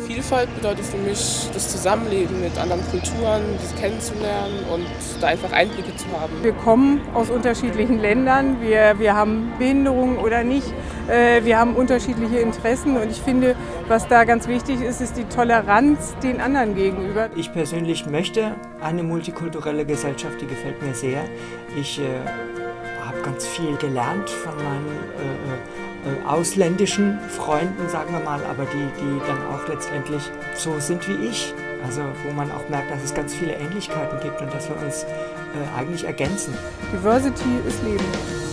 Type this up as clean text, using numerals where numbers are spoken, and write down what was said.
Vielfalt bedeutet für mich das Zusammenleben mit anderen Kulturen, diese kennenzulernen und da einfach Einblicke zu haben. Wir kommen aus unterschiedlichen Ländern, wir haben Behinderungen oder nicht, wir haben unterschiedliche Interessen und ich finde, was da ganz wichtig ist, ist die Toleranz den anderen gegenüber. Ich persönlich möchte eine multikulturelle Gesellschaft, die gefällt mir sehr. Ich habe ganz viel gelernt von meinen ausländischen Freunden, sagen wir mal, aber die dann auch letztendlich so sind wie ich. Also wo man auch merkt, dass es ganz viele Ähnlichkeiten gibt und dass wir uns eigentlich ergänzen. Diversity ist Leben.